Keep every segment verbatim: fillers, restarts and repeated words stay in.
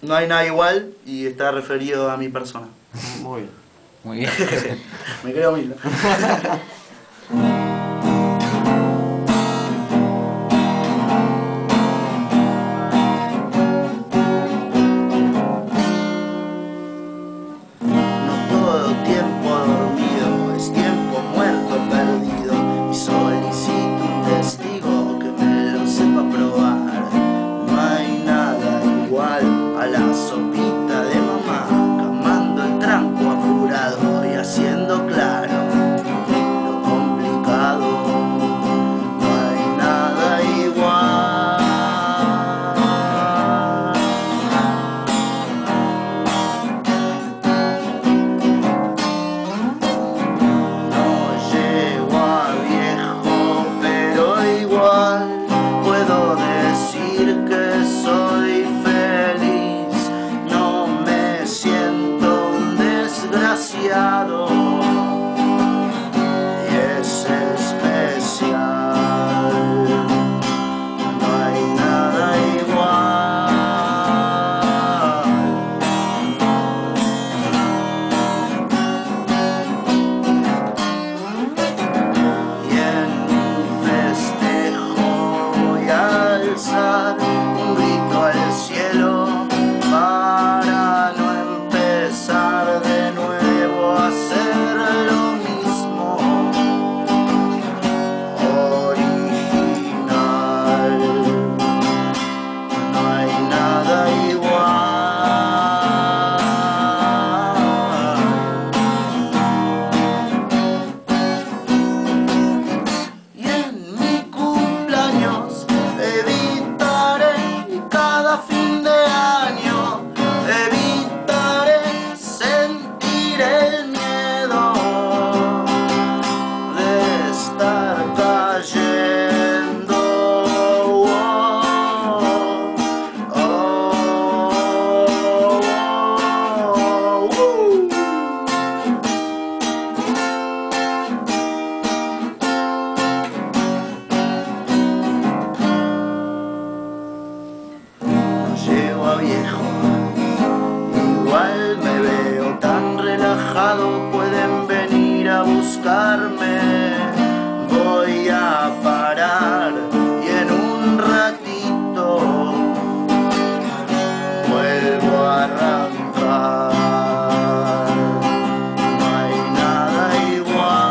No hay nada igual y está referido a mi persona. Muy bien. Muy bien. Me creo humilde. A la sopita de mamá, camando el tranco apurado y haciendo claro lo complicado. No hay nada igual. No llego a viejo, pero igual puedo decir que soy desgraciado y es especial. No hay nada igual. Y en mi festejo voy a alzar un grito al cielo para no empezar de nuevo a hacer lo mismo, original. No hay nada igual. Y en mi cumpleaños evitaré cada fin de año, evitaré sentir el miedo de estar cayendo. Oh, oh, oh, oh, uh. No llego a viejo, igual me veo tan relajado, pueden venir a buscarme. Voy a parar y en un ratito vuelvo a arrancar. No hay nada igual.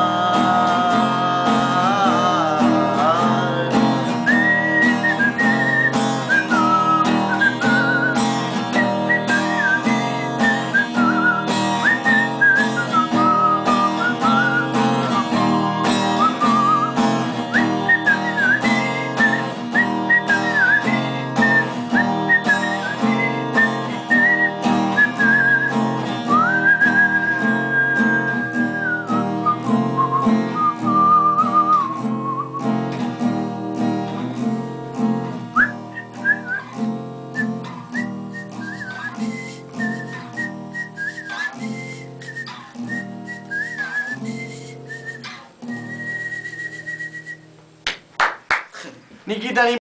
Nikita, ni